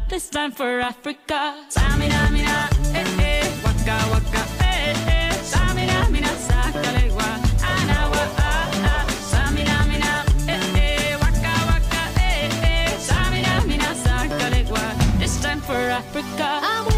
This time for Africa. Samina, mina, waka, waka, Samina, mina, sakalegua. Anawa, Samina, mina, waka, waka, Samina, mina, sakalegua. This time for Africa.